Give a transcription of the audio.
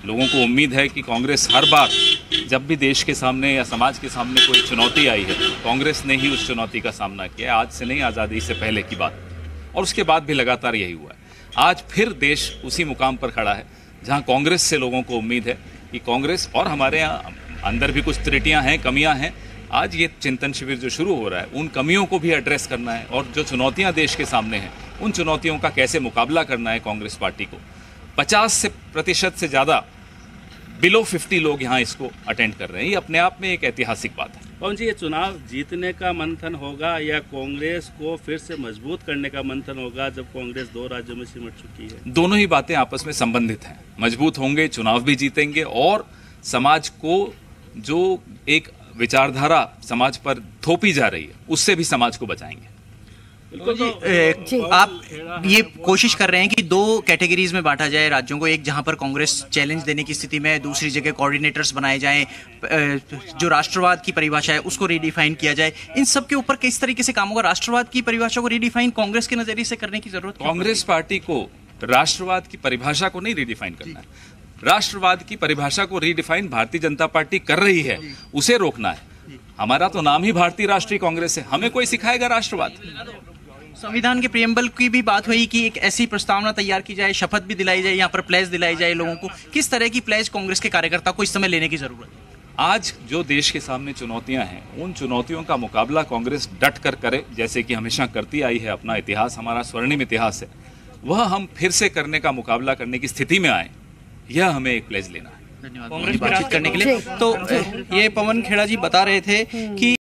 लोगों को उम्मीद है कि कांग्रेस हर बार जब भी देश के सामने या समाज के सामने कोई चुनौती आई है, कांग्रेस ने ही उस चुनौती का सामना किया। आज से नहीं, आज़ादी से पहले की बात, और उसके बाद भी लगातार यही हुआ है। आज फिर देश उसी मुकाम पर खड़ा है जहां कांग्रेस से लोगों को उम्मीद है कि कांग्रेस, और हमारे यहाँ अंदर भी कुछ त्रुटियां हैं, कमियां हैं। आज ये चिंतन शिविर जो शुरू हो रहा है, उन कमियों को भी एड्रेस करना है, और जो चुनौतियां देश के सामने हैं, उन चुनौतियों का कैसे मुकाबला करना है कांग्रेस पार्टी को। 50% से ज़्यादा बिलो 50 लोग यहाँ इसको अटेंड कर रहे हैं। ये अपने आप में एक ऐतिहासिक बात है। पवन जी, ये चुनाव जीतने का मंथन होगा या कांग्रेस को फिर से मजबूत करने का मंथन होगा, जब कांग्रेस 2 राज्यों में सिमट चुकी है? दोनों ही बातें आपस में संबंधित हैं। मजबूत होंगे, चुनाव भी जीतेंगे, और समाज को जो एक विचारधारा समाज पर थोपी जा रही है, उससे भी समाज को बचाएंगे। आप ये कोशिश कर रहे हैं कि 2 कैटेगरीज में बांटा जाए राज्यों को, एक जहां पर कांग्रेस चैलेंज देने की स्थिति में, दूसरी जगह कोऑर्डिनेटर्स बनाए जाएं, जो राष्ट्रवाद की परिभाषा है उसको रीडिफाइन किया जाए। इन सब के ऊपर किस तरीके से काम होगा? राष्ट्रवाद की परिभाषा को रीडिफाइन कांग्रेस के नजरिए से करने की जरूरत है? कांग्रेस पार्टी को राष्ट्रवाद की परिभाषा को नहीं रीडिफाइन करना है। राष्ट्रवाद की परिभाषा को रीडिफाइन भारतीय जनता पार्टी कर रही है, उसे रोकना है। हमारा तो नाम ही भारतीय राष्ट्रीय कांग्रेस है, हमें कोई सिखाएगा राष्ट्रवाद? संविधान के प्रियम्बल की भी बात हुई कि एक ऐसी प्रस्तावना तैयार की जाए, शपथ भी दिलाई जाए, यहाँ पर प्लेज दिलाई जाए लोगों को। किस तरह की प्लेज कांग्रेस के कार्यकर्ता को इस समय लेने की जरूरत है? आज जो देश के सामने चुनौतियां हैं, उन चुनौतियों का मुकाबला कांग्रेस डट कर करे, जैसे कि हमेशा करती आई है। अपना इतिहास हमारा स्वर्णिम इतिहास है, वह हम फिर से करने का मुकाबला करने की स्थिति में आए, यह हमें एक प्लेज लेना है। धन्यवाद बातचीत करने के लिए। तो ये पवन खेड़ा जी बता रहे थे कि